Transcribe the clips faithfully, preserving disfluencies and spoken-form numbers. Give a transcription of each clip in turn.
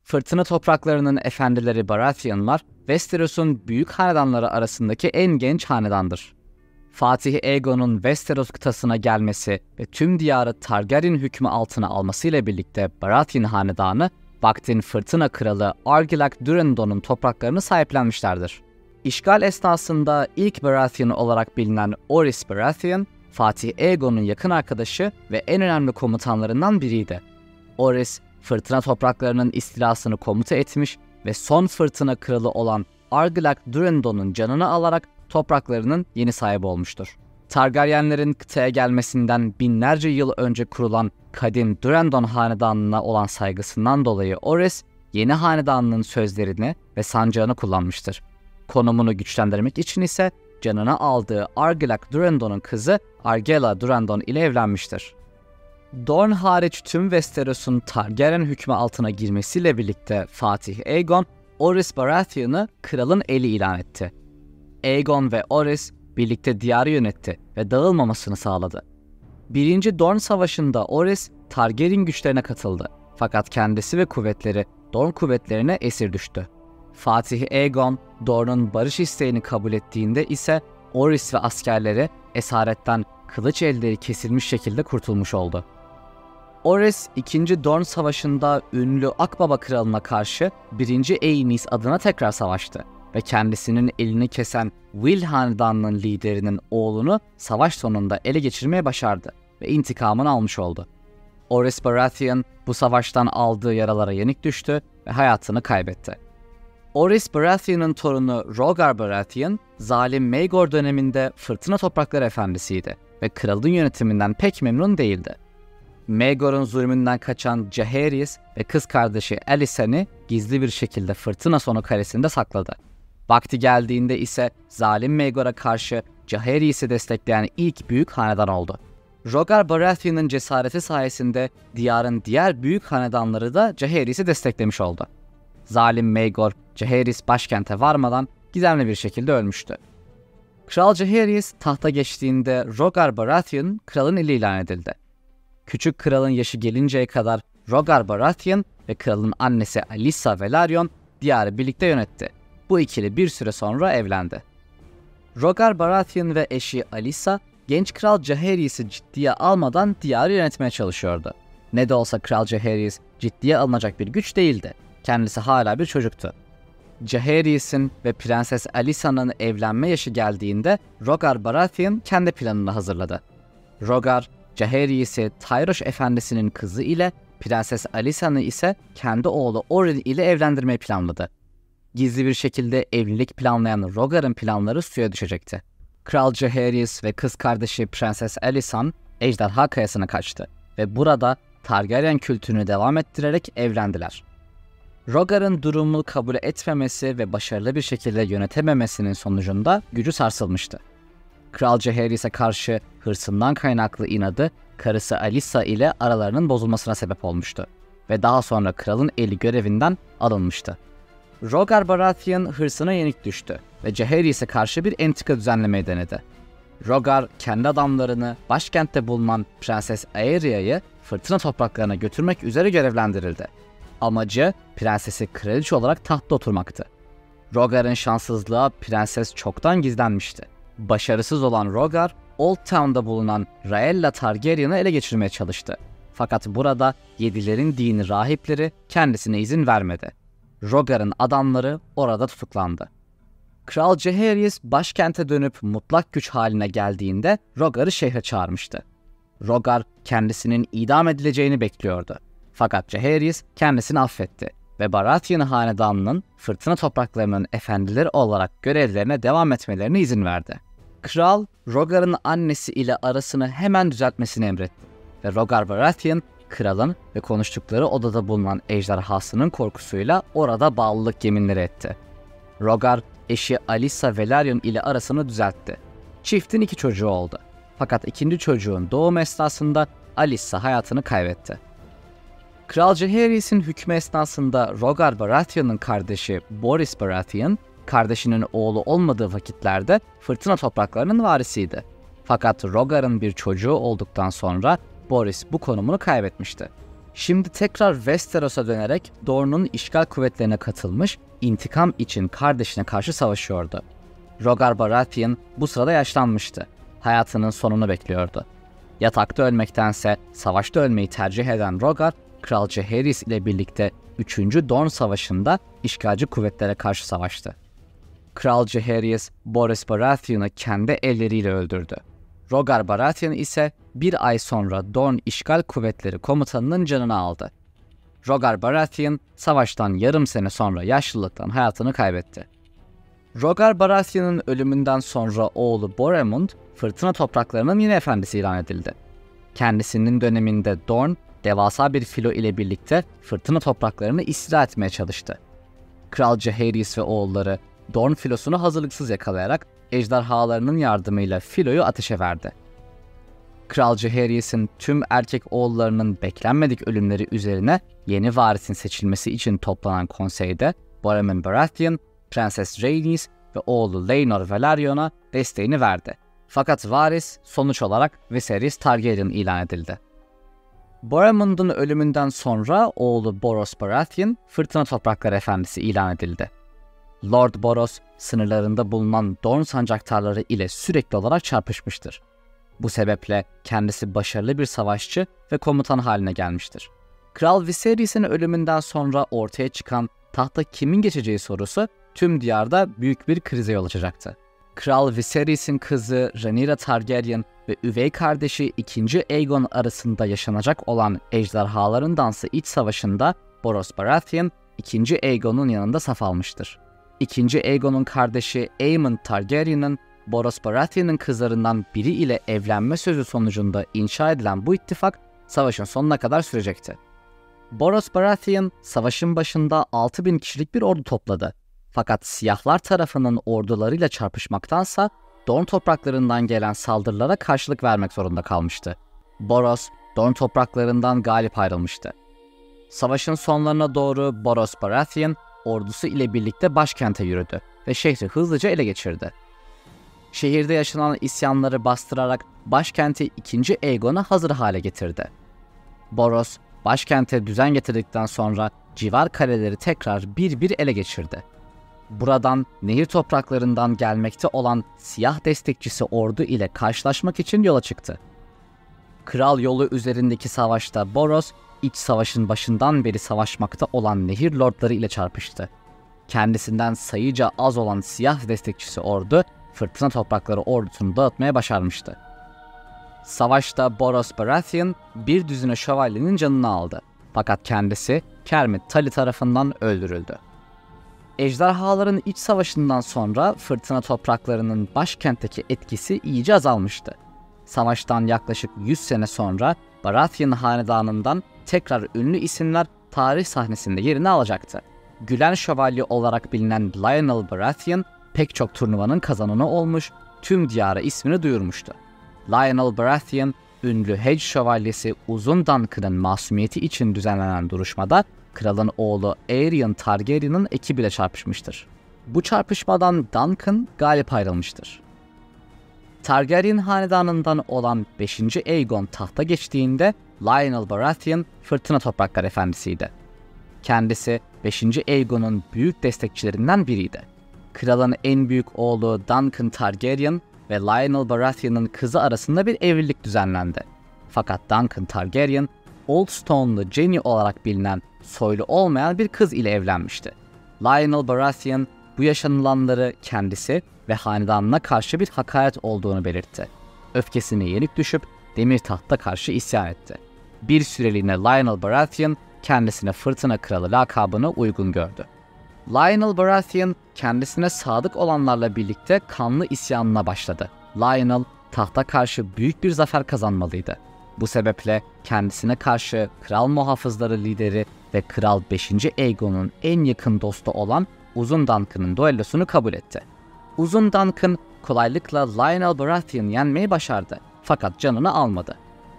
Fırtına topraklarının efendileri Baratheonlar, Westeros'un büyük hanedanları arasındaki en genç hanedandır. Fatih Aegon'un Westeros kıtasına gelmesi ve tüm diyarı Targaryen hükmü altına almasıyla birlikte Baratheon hanedanı, vaktin fırtına kralı Argilac Durrandon'un topraklarını sahiplenmişlerdir. İşgal esnasında ilk Baratheon olarak bilinen Orys Baratheon, Fatih Aegon'un yakın arkadaşı ve en önemli komutanlarından biriydi. Orys, fırtına topraklarının istilasını komuta etmiş ve son fırtına kralı olan Argilac Durrandon'un canını alarak topraklarının yeni sahibi olmuştur. Targaryenlerin kıtaya gelmesinden binlerce yıl önce kurulan kadim Durrandon hanedanına olan saygısından dolayı Orys, yeni hanedanının sözlerini ve sancağını kullanmıştır. Konumunu güçlendirmek için ise canına aldığı Argilac Durrandon'un kızı Argella Durrandon ile evlenmiştir. Dorne hariç tüm Westeros'un Targaryen hükmü altına girmesiyle birlikte Fatih Aegon, Orys Baratheon'ı kralın eli ilan etti. Aegon ve Orys birlikte diyarı yönetti ve dağılmamasını sağladı. Birinci Dorne Savaşı'nda Orys Targaryen güçlerine katıldı. Fakat kendisi ve kuvvetleri Dorne kuvvetlerine esir düştü. Fatih Aegon, Dorne'un barış isteğini kabul ettiğinde ise Orys ve askerleri esaretten kılıç elleri kesilmiş şekilde kurtulmuş oldu. Orys, ikinci Dorne Savaşı'nda ünlü Akbaba Kralı'na karşı birinci Aenys adına tekrar savaştı ve kendisinin elini kesen Will Hanedanı'nın liderinin oğlunu savaş sonunda ele geçirmeye başardı ve intikamını almış oldu. Orys Baratheon bu savaştan aldığı yaralara yenik düştü ve hayatını kaybetti. Orys Baratheon'un torunu Rhaegar Baratheon, zalim Maegor döneminde Fırtına Toprakları Efendisi'ydi ve kralın yönetiminden pek memnun değildi. Maegor'un zulmünden kaçan Jaehaerys ve kız kardeşi Alysanne'i gizli bir şekilde Fırtına Sonu Kalesi'nde sakladı. Vakti geldiğinde ise zalim Maegor'a karşı Jaehaerys'i destekleyen ilk büyük hanedan oldu. Rhaegar Baratheon'un cesareti sayesinde diyarın diğer büyük hanedanları da Jaehaerys'i desteklemiş oldu. Zalim Maegor, Jaehaerys başkente varmadan gizemli bir şekilde ölmüştü. Kral Jaehaerys tahta geçtiğinde Rhaegar Baratheon kralın eli ilan edildi. Küçük kralın yaşı gelinceye kadar Rhaegar Baratheon ve kralın annesi Alyssa Velaryon diyarı birlikte yönetti. Bu ikili bir süre sonra evlendi. Rhaegar Baratheon ve eşi Alyssa, genç kral Jaehaerys'i ciddiye almadan diyarı yönetmeye çalışıyordu. Ne de olsa kral Jaehaerys ciddiye alınacak bir güç değildi. Kendisi hala bir çocuktu. Jaehaerys'in ve Prenses Alyssa'nın evlenme yaşı geldiğinde Rhaegar Baratheon kendi planını hazırladı. Rhaegar, Jaehaerys'i Tyrosh Efendisi'nin kızı ile Prenses Alyssa'nı ise kendi oğlu Oryn ile evlendirmeyi planladı. Gizli bir şekilde evlilik planlayan Rhaegar'ın planları suya düşecekti. Kral Jaehaerys ve kız kardeşi Prenses Alysanne Ejderha Kayası'na kaçtı ve burada Targaryen kültünü devam ettirerek evlendiler. Rhaegar'ın durumu kabul etmemesi ve başarılı bir şekilde yönetememesinin sonucunda gücü sarsılmıştı. Kral Jaehaerys'e karşı hırsından kaynaklı inadı karısı Alyssa ile aralarının bozulmasına sebep olmuştu ve daha sonra kralın eli görevinden alınmıştı. Rhaegar Baratheon hırsına yenik düştü ve Jaehaerys'e karşı bir entrika düzenlemeyi denedi. Rhaegar kendi adamlarını başkentte bulunan Prenses Aeria'yı fırtına topraklarına götürmek üzere görevlendirildi. Amacı prensesi kraliçe olarak tahtta oturmaktı. Rhaegar'ın şanssızlığa prenses çoktan gizlenmişti. Başarısız olan Rhaegar, Old Town'da bulunan Rhaella Targaryen'ı ele geçirmeye çalıştı. Fakat burada Yedilerin dini rahipleri kendisine izin vermedi. Rhaegar'ın adamları orada tutuklandı. Kral Jaehaerys başkente dönüp mutlak güç haline geldiğinde Rhaegar'ı şehre çağırmıştı. Rhaegar kendisinin idam edileceğini bekliyordu. Fakat Jaehaerys kendisini affetti ve Baratheon hanedanının fırtına topraklarının efendileri olarak görevlerine devam etmelerine izin verdi. Kral, Rhaegar'ın annesi ile arasını hemen düzeltmesini emretti ve Rhaegar Baratheon, kralın ve konuştukları odada bulunan ejderhasının korkusuyla orada bağlılık yeminleri etti. Rhaegar, eşi Alyssa Velaryon ile arasını düzeltti. Çiftin iki çocuğu oldu. Fakat ikinci çocuğun doğum esnasında Alyssa hayatını kaybetti. Kral Jaehaerys'in hükmü esnasında Rhaegar Baratheon'un kardeşi Borys Baratheon, kardeşinin oğlu olmadığı vakitlerde fırtına topraklarının varisiydi. Fakat Rhaegar'ın bir çocuğu olduktan sonra Borys bu konumunu kaybetmişti. Şimdi tekrar Westeros'a dönerek Dorne'un işgal kuvvetlerine katılmış, intikam için kardeşine karşı savaşıyordu. Rhaegar Baratheon bu sırada yaşlanmıştı. Hayatının sonunu bekliyordu. Yatakta ölmektense savaşta ölmeyi tercih eden Rhaegar, Kral Jaehaerys ile birlikte üçüncü Dorne Savaşı'nda işgalci kuvvetlere karşı savaştı. Kral Jaehaerys, Borros Baratheon'u kendi elleriyle öldürdü. Rhaegar Baratheon ise bir ay sonra Dorne işgal kuvvetleri komutanının canını aldı. Rhaegar Baratheon, savaştan yarım sene sonra yaşlılıktan hayatını kaybetti. Rhaegar Baratheon'un ölümünden sonra oğlu Boremund, Fırtına Toprakları'nın yeni efendisi ilan edildi. Kendisinin döneminde Dorne, devasa bir filo ile birlikte Fırtına Toprakları'nı istila etmeye çalıştı. Kral Jaehaerys ve oğulları Dorne filosunu hazırlıksız yakalayarak ejderhalarının yardımıyla filoyu ateşe verdi. Kral Jaehaerys'in tüm erkek oğullarının beklenmedik ölümleri üzerine yeni varisin seçilmesi için toplanan konseyde Boremund Baratheon, Prenses Rhaenys ve oğlu Laenor Velaryon'a desteğini verdi. Fakat varis sonuç olarak Viserys Targaryen ilan edildi. Boremund'un ölümünden sonra oğlu Borros Baratheon, Fırtına Toprakları Efendisi ilan edildi. Lord Borros, sınırlarında bulunan Dorne sancaktarları ile sürekli olarak çarpışmıştır. Bu sebeple kendisi başarılı bir savaşçı ve komutan haline gelmiştir. Kral Viserys'in ölümünden sonra ortaya çıkan tahta kimin geçeceği sorusu tüm diyarda büyük bir krize yol açacaktı. Kral Viserys'in kızı Rhaenyra Targaryen ve üvey kardeşi ikinci. Aegon arasında yaşanacak olan ejderhaların dansı iç savaşında Borros Baratheon ikinci. Aegon'un yanında saf almıştır. ikinci. Aegon'un kardeşi Aemon Targaryen'ın Borros Baratheon'un kızlarından biri ile evlenme sözü sonucunda inşa edilen bu ittifak savaşın sonuna kadar sürecekti. Borros Baratheon savaşın başında altı bin kişilik bir ordu topladı. Fakat siyahlar tarafının ordularıyla çarpışmaktansa Dorne topraklarından gelen saldırılara karşılık vermek zorunda kalmıştı. Borros, Dorne topraklarından galip ayrılmıştı. Savaşın sonlarına doğru Borros Baratheon ordusu ile birlikte başkente yürüdü ve şehri hızlıca ele geçirdi. Şehirde yaşanan isyanları bastırarak başkenti ikinci. Aegon'a hazır hale getirdi. Borros, başkente düzen getirdikten sonra civar kaleleri tekrar bir bir ele geçirdi. Buradan nehir topraklarından gelmekte olan siyah destekçisi ordu ile karşılaşmak için yola çıktı. Kral yolu üzerindeki savaşta Borros, iç savaşın başından beri savaşmakta olan nehir lordları ile çarpıştı. Kendisinden sayıca az olan siyah destekçisi ordu, Fırtına Toprakları ordusunu dağıtmaya başarmıştı. Savaşta Borros Baratheon bir düzine şövalyenin canını aldı. Fakat kendisi Kermit Tully tarafından öldürüldü. Ejderhaların iç savaşından sonra Fırtına Toprakları'nın başkentteki etkisi iyice azalmıştı. Savaştan yaklaşık yüz sene sonra Baratheon hanedanından tekrar ünlü isimler tarih sahnesinde yerini alacaktı. Gülen Şövalye olarak bilinen Lionel Baratheon pek çok turnuvanın kazananı olmuş, tüm diyara ismini duyurmuştu. Lionel Baratheon, ünlü Hedge Şövalyesi Uzun Duncan'ın masumiyeti için düzenlenen duruşmada kralın oğlu Aerion Targaryen'ın ekibiyle çarpışmıştır. Bu çarpışmadan Duncan galip ayrılmıştır. Targaryen hanedanından olan beşinci. Aegon tahta geçtiğinde Lionel Baratheon Fırtına Toprakları Efendisi'ydi. Kendisi beşinci. Aegon'un büyük destekçilerinden biriydi. Kralın en büyük oğlu Duncan Targaryen ve Lionel Baratheon'un kızı arasında bir evlilik düzenlendi. Fakat Duncan Targaryen, Old Stone'lu Jenny olarak bilinen soylu olmayan bir kız ile evlenmişti. Lionel Baratheon bu yaşanılanları kendisi ve hanedanına karşı bir hakaret olduğunu belirtti. Öfkesine yenik düşüp Demir Taht'a karşı isyan etti. Bir süreliğine Lionel Baratheon kendisine Fırtına Kralı lakabını uygun gördü. Lionel Baratheon kendisine sadık olanlarla birlikte kanlı isyanına başladı. Lionel tahta karşı büyük bir zafer kazanmalıydı. Bu sebeple kendisine karşı kral muhafızları lideri ve Kral beşinci. Aegon'un en yakın dostu olan Uzun Duncan'ın duellosunu kabul etti. Uzun Duncan kolaylıkla Lionel Baratheon'u yenmeyi başardı fakat canını almadı.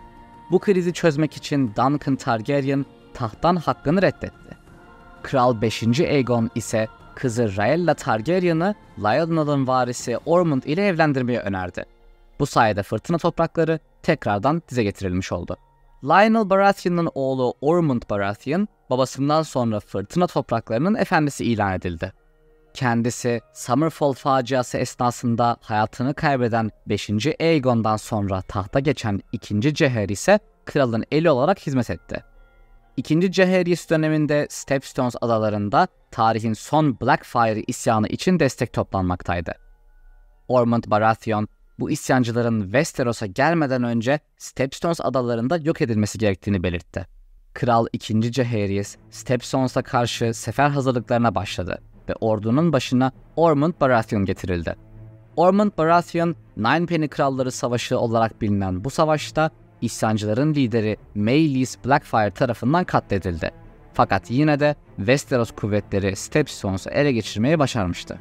Bu krizi çözmek için Duncan Targaryen tahttan hakkını reddetti. Kral beşinci. Aegon ise kızı Rhaella Targaryen'ı Lionel'ın varisi Ormond ile evlendirmeyi önerdi. Bu sayede Fırtına Toprakları tekrardan dize getirilmiş oldu. Lionel Baratheon'un oğlu Ormond Baratheon, babasından sonra fırtına topraklarının efendisi ilan edildi. Kendisi Summerfall faciası esnasında hayatını kaybeden beşinci Aegon'dan sonra tahta geçen ikinci Jaehaerys ise kralın eli olarak hizmet etti. ikinci Jaehaerys döneminde Stepstones adalarında tarihin son Blackfyre isyanı için destek toplanmaktaydı. Ormond Baratheon, bu isyancıların Westeros'a gelmeden önce Stepstones adalarında yok edilmesi gerektiğini belirtti. Kral ikinci Jaehaerys, Stepstones'a karşı sefer hazırlıklarına başladı ve ordunun başına Ormond Baratheon getirildi. Ormond Baratheon, Ninepenny Kralları Savaşı olarak bilinen bu savaşta isyancıların lideri Meleys Blackfyre tarafından katledildi. Fakat yine de Westeros kuvvetleri Stepstones'u ele geçirmeyi başarmıştı.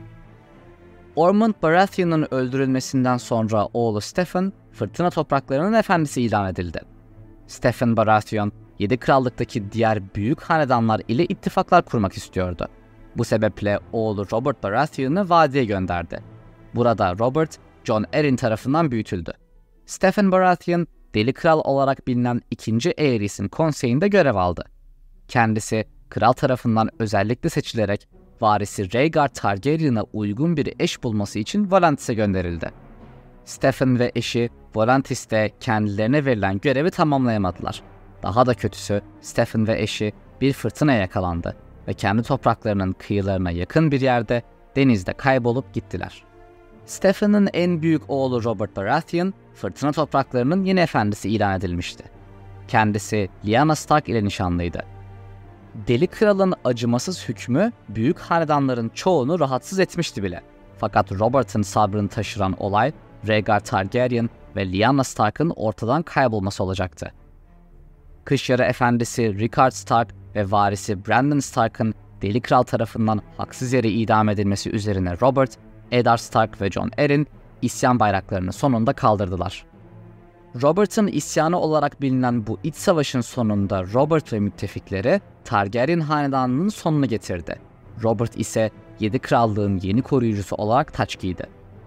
Ormond Baratheon'un öldürülmesinden sonra oğlu Steffon, fırtına topraklarının efendisi ilan edildi. Steffon Baratheon, Yedi Krallık'taki diğer büyük hanedanlar ile ittifaklar kurmak istiyordu. Bu sebeple oğlu Robert Baratheon'u vadiye gönderdi. Burada Robert, Jon Arryn tarafından büyütüldü. Steffon Baratheon, Deli Kral olarak bilinen ikinci Aerys'in konseyinde görev aldı. Kendisi, kral tarafından özellikle seçilerek varisi Rhaegar Targaryen'a uygun bir eş bulması için Volantis'e gönderildi. Steffon ve eşi Volantis'te kendilerine verilen görevi tamamlayamadılar. Daha da kötüsü, Steffon ve eşi bir fırtınaya yakalandı ve kendi topraklarının kıyılarına yakın bir yerde denizde kaybolup gittiler. Steffon'un en büyük oğlu Robert Baratheon, fırtına topraklarının yeni efendisi ilan edilmişti. Kendisi Lyanna Stark ile nişanlıydı. Deli Kral'ın acımasız hükmü büyük hanedanların çoğunu rahatsız etmişti bile. Fakat Robert'ın sabrını taşıran olay Rhaegar Targaryen ve Lyanna Stark'ın ortadan kaybolması olacaktı. Kışyarı efendisi Rickard Stark ve varisi Brandon Stark'ın Deli Kral tarafından haksız yere idam edilmesi üzerine Robert, Eddard Stark ve Jon Arryn isyan bayraklarını sonunda kaldırdılar. Robert'ın isyanı olarak bilinen bu iç savaşın sonunda Robert ve müttefikleri Targaryen hanedanının sonunu getirdi. Robert ise Yedi Krallığın yeni koruyucusu olarak taç giydi.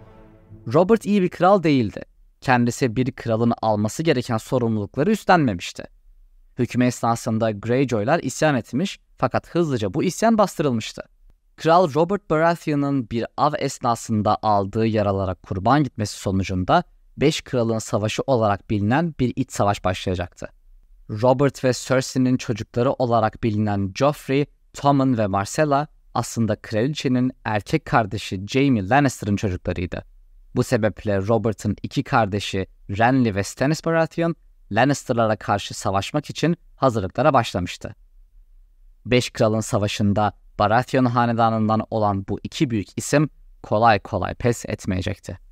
Robert iyi bir kral değildi. Kendisi bir kralın alması gereken sorumlulukları üstlenmemişti. Hükmü esnasında Greyjoy'lar isyan etmiş fakat hızlıca bu isyan bastırılmıştı. Kral Robert Baratheon'un bir av esnasında aldığı yaralara kurban gitmesi sonucunda Beş Kralın Savaşı olarak bilinen bir iç savaş başlayacaktı. Robert ve Cersei'nin çocukları olarak bilinen Joffrey, Tommen ve Myrcella aslında kraliçenin erkek kardeşi Jaime Lannister'ın çocuklarıydı. Bu sebeple Robert'ın iki kardeşi Renly ve Stannis Baratheon, Lannister'lara karşı savaşmak için hazırlıklara başlamıştı. Beş Kralın Savaşı'nda Baratheon hanedanından olan bu iki büyük isim kolay kolay pes etmeyecekti.